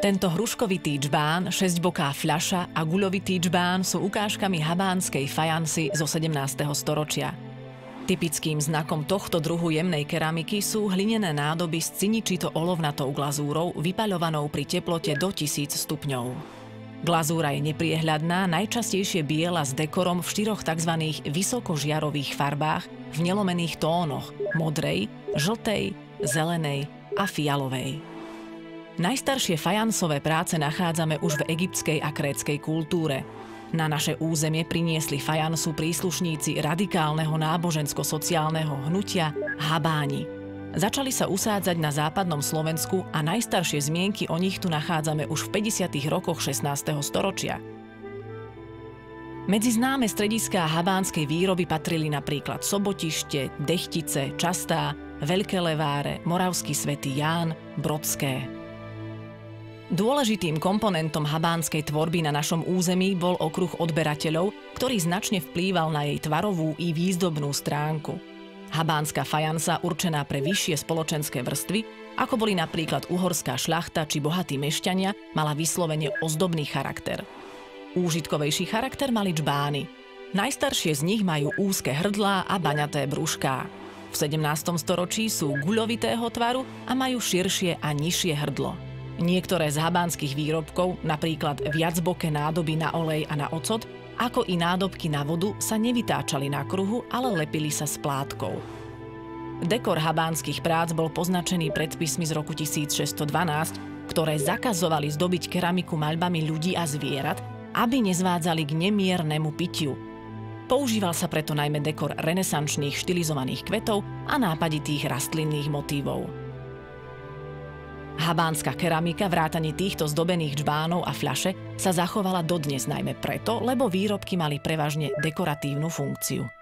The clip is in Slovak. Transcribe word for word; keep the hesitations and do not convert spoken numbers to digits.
Tento hruškovitý džbán, šesťboká fľaša a guľovitý džbán sú ukážkami habánskej fajansy zo sedemnásteho storočia. Typickým znakom tohto druhu jemnej keramiky sú hlinené nádoby s ciničito olovnatou glazúrou vypaľovanou pri teplote do tisíc stupňov. Glazúra je nepriehľadná, najčastejšie biela s dekorom v štyroch tzv. Vysokožiarových farbách v nelomených tónoch modrej, žltej, zelenej a fialovej. Najstaršie fajansové práce nachádzame už v egyptskej a krétskej kultúre. Na naše územie priniesli fajansu príslušníci radikálneho nábožensko-sociálneho hnutia Habáni. Začali sa usádzať na západnom Slovensku a najstaršie zmienky o nich tu nachádzame už v päťdesiatych rokoch šestnásteho storočia. Medzi známe strediská habánskej výroby patrili napríklad Sobotište, Dechtice, Častá, Veľké Leváre, Moravský Svätý Ján, Brodské. Dôležitým komponentom habánskej tvorby na našom území bol okruh odberateľov, ktorý značne vplýval na jej tvarovú i výzdobnú stránku. Habánska fajansa určená pre vyššie spoločenské vrstvy, ako boli napríklad uhorská šľachta či bohatí mešťania, mala vyslovene ozdobný charakter. Úžitkovejší charakter mali džbány. Najstaršie z nich majú úzke hrdlá a baňaté brúšká. V sedemnástom storočí sú guľovitého tvaru a majú širšie a nižšie hrdlo. Niektoré z habánskych výrobkov, napríklad viacboké nádoby na olej a na ocot, ako i nádobky na vodu, sa nevytáčali na kruhu, ale lepili sa s plátkou. Dekor habánskych prác bol poznačený predpismi z roku tisícšesťstodvanásť, ktoré zakazovali zdobiť keramiku maľbami ľudí a zvierat, aby nezvádzali k nemiernemu pitiu. Používal sa preto najmä dekor renesančných štilizovaných kvetov a nápaditých rastlinných motívov. Habánska keramika vrátane týchto zdobených džbánov a fľaše sa zachovala dodnes najmä preto, lebo výrobky mali prevažne dekoratívnu funkciu.